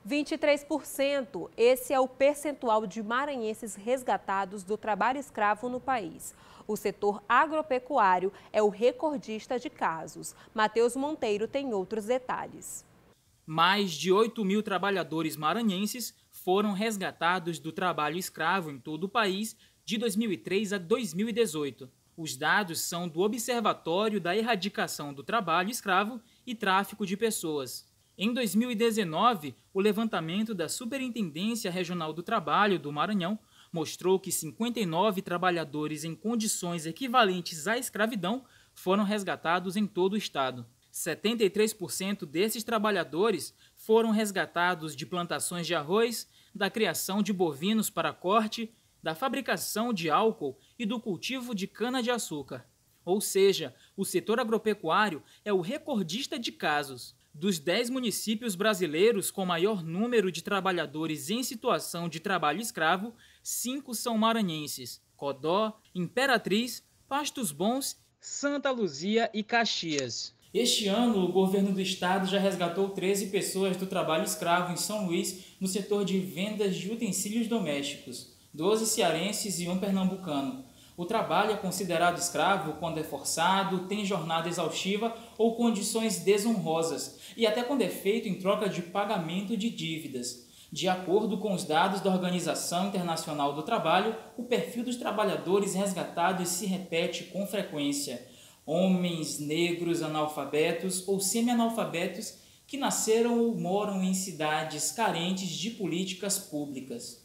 23%. Esse é o percentual de maranhenses resgatados do trabalho escravo no país. O setor agropecuário é o recordista de casos. Matheus Monteiro tem outros detalhes. Mais de 8.000 trabalhadores maranhenses foram resgatados do trabalho escravo em todo o país de 2003 a 2018. Os dados são do Observatório da Erradicação do Trabalho Escravo e Tráfico de Pessoas. Em 2019, o levantamento da Superintendência Regional do Trabalho do Maranhão mostrou que 59 trabalhadores em condições equivalentes à escravidão foram resgatados em todo o estado. 73% desses trabalhadores foram resgatados de plantações de arroz, da criação de bovinos para corte, da fabricação de álcool e do cultivo de cana-de-açúcar. Ou seja, o setor agropecuário é o recordista de casos. Dos 10 municípios brasileiros com maior número de trabalhadores em situação de trabalho escravo, 5 são maranhenses: Codó, Imperatriz, Pastos Bons, Santa Luzia e Caxias. Este ano, o governo do estado já resgatou 13 pessoas do trabalho escravo em São Luís no setor de vendas de utensílios domésticos, 12 cearenses e 1 pernambucano. O trabalho é considerado escravo quando é forçado, tem jornada exaustiva ou condições desonrosas, e até quando é feito em troca de pagamento de dívidas. De acordo com os dados da Organização Internacional do Trabalho, o perfil dos trabalhadores resgatados se repete com frequência. Homens, negros, analfabetos ou semi-analfabetos que nasceram ou moram em cidades carentes de políticas públicas.